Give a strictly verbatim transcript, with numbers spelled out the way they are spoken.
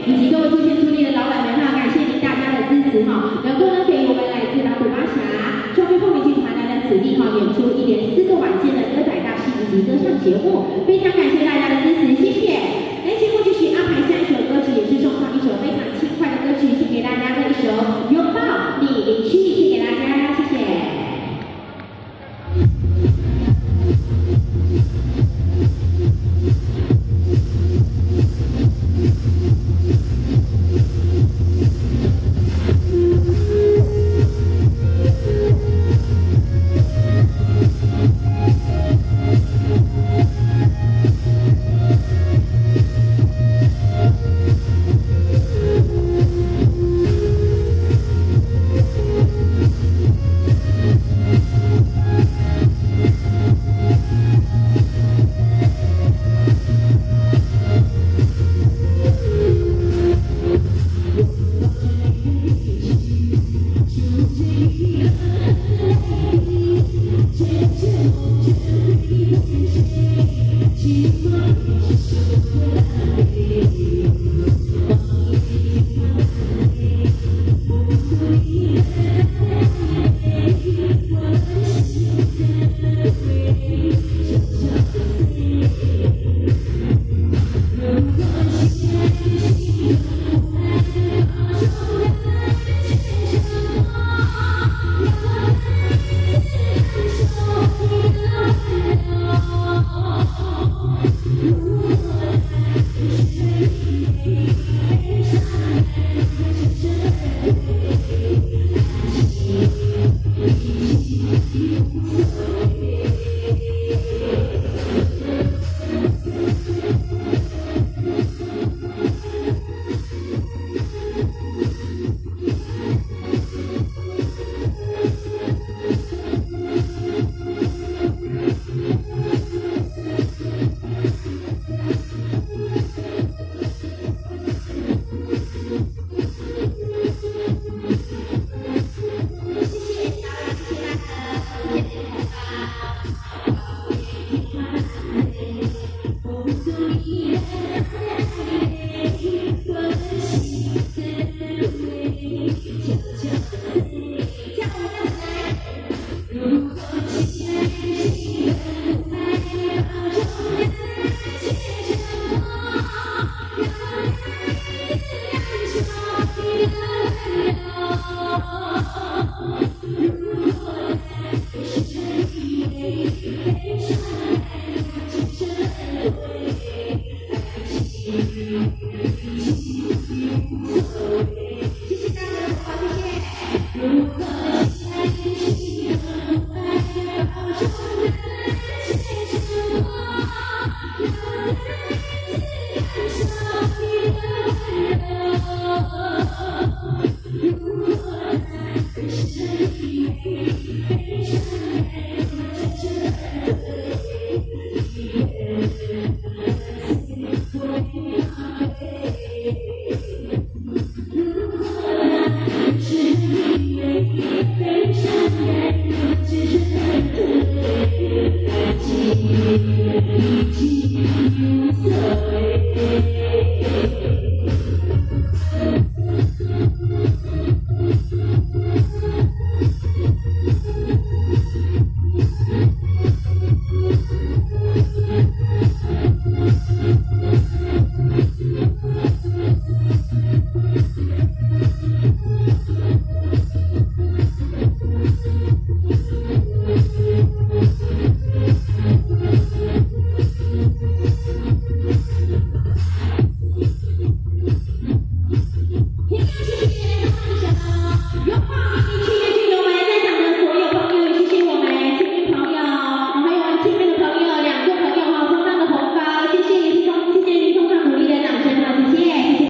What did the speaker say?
以及各位出现出力的老板们哈，感谢您大家的支持哈，能够呢给我们来自老虎巴峡双飞凤闽剧团来在此地哈演出一连四个晚间的歌仔大戏以及歌唱节目，非常感谢大家的支持，谢谢。来，节目继续安排下一首歌曲，也是送上一首非常轻快的歌曲，献给大家这一首《拥抱你离去》，献给大家，谢谢。 爱情，